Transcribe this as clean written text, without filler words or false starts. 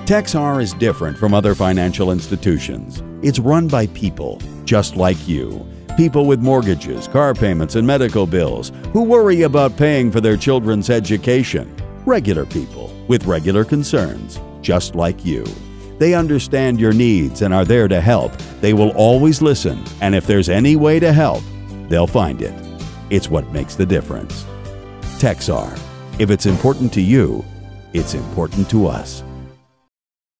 Texar is different from other financial institutions. It's run by people just like you. People with mortgages, car payments, and medical bills who worry about paying for their children's education. Regular people with regular concerns, just like you. They understand your needs and are there to help. They will always listen, and if there's any way to help, they'll find it. It's what makes the difference. Texar. If it's important to you, it's important to us.